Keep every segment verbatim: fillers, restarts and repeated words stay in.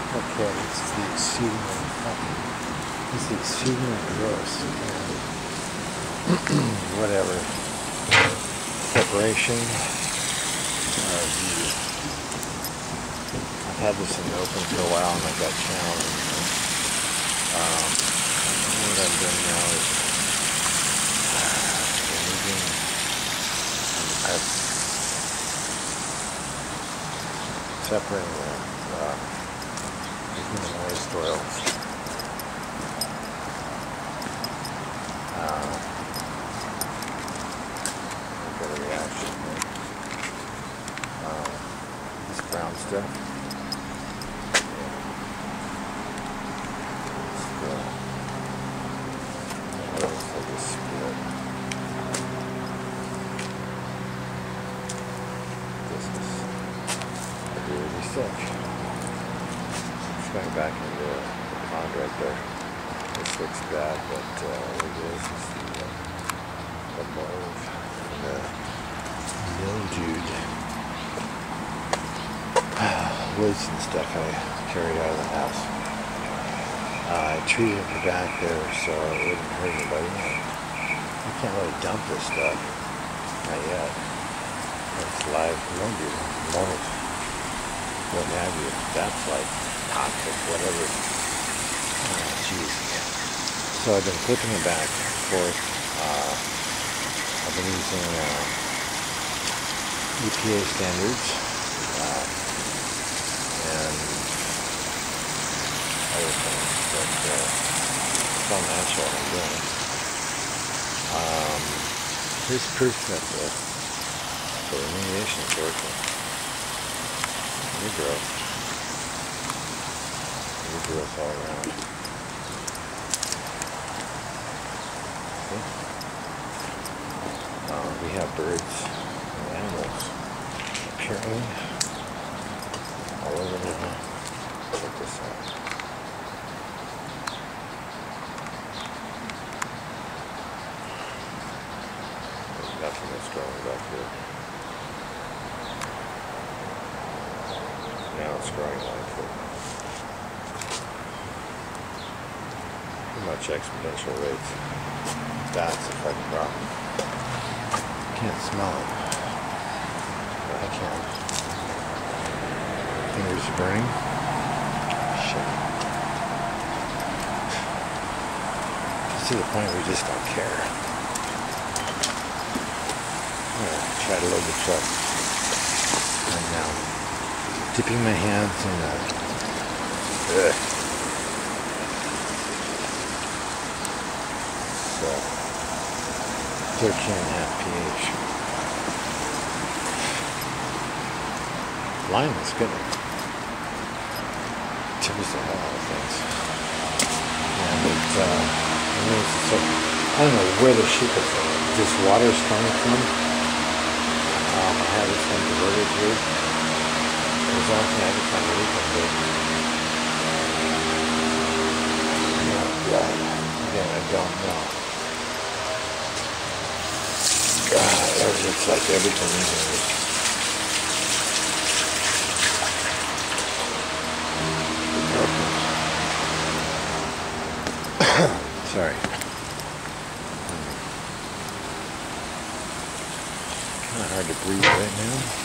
Okay, this is the exceedingly fucking, this is the exceedingly gross, and whatever, separation of the, I've had this in the open for a while and I got challenged. Um, what I'm doing now is uh, removing, I'm separating the uh, human waste oil. Uh, I've got a reaction here. Uh, this brown stuff. Yeah. Still. What else I just split? This is a dirty stuff. Going back into the pond right there. This looks bad, but uh, what it is is the, uh, the mold and the mildewed woods and stuff I carried out of the house. Uh, I treated it back there so it wouldn't hurt anybody. You can't really dump this stuff. Not yet. It's live mildew, mold, what have you. That's like toxic, whatever. Oh, geez. So I've been flipping it back and forth. Uh, I've been using uh, E P A standards uh, and other things, but uh, it's all natural what I'm doing. Um, here's proof that the, the remediation is working. New growth. New growth all around. See? Uh, we have birds and animals apparently all over the world. Check this out. There's nothing that's growing back here. Now it's growing like it. Much exponential rates. That's a fucking problem. Can't smell it. But I can. Fingers are burning. Shit. To the point we just don't care. I'm gonna try to load the truck right now. Dipping my hands in the ugh. thirteen and a half pH. Lime is good. Tips a lot of things. And it, uh, I mean, it's so, I don't know where the shit of this water is coming from. Um, I have this one diverted here. There's also every time I leak a bit. Oh, God. Again, I don't know. God, it's like everything is sorry. Kind of hard to breathe right now.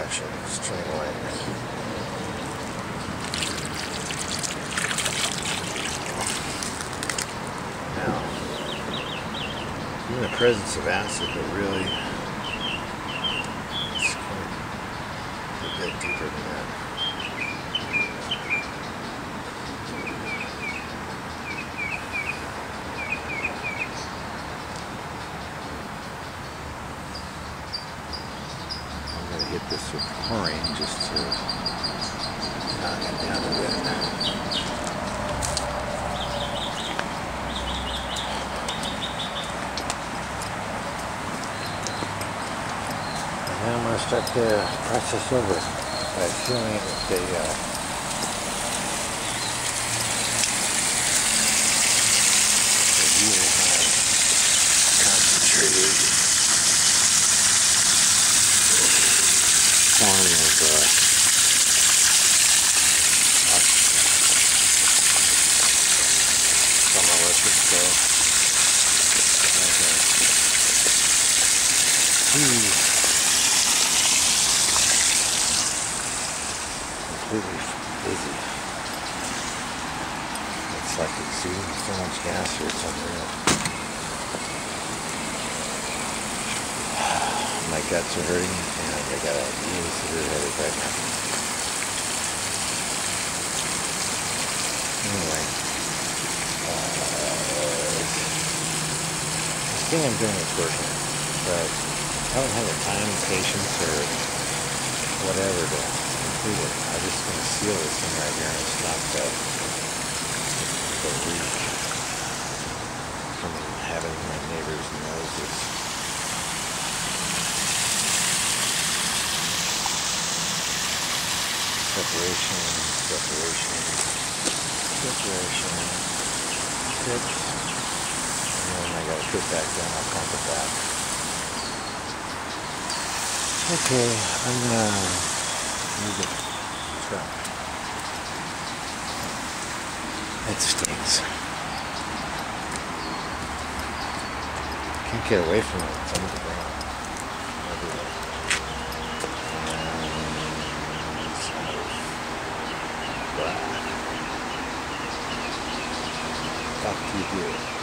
direction. String length. Now, in the presence of acid, but really, it's quite a bit deeper than that. Hit this with chlorine just to knock it down a bit. And then I'm going to start the process over by filling it with the uh, really high concentrated form of uh, some electric so okay. Ooh. Completely busy. It's like exuding so much gas here, it's unreal. My guts are hurting and I got a really severe headache right now. Anyway, uh, this thing I'm doing is working, but I don't have the time, patience, or whatever to complete it. I'm just going to seal this thing right here and stop that the leak from having my neighbor's noses. Separation, separation, separation, tips, and then I gotta put it back down, I'll pump it back. Okay, I'm gonna move the truck. It stinks. Can't get away from it, it's under the ground. Everywhere. Talk to you here.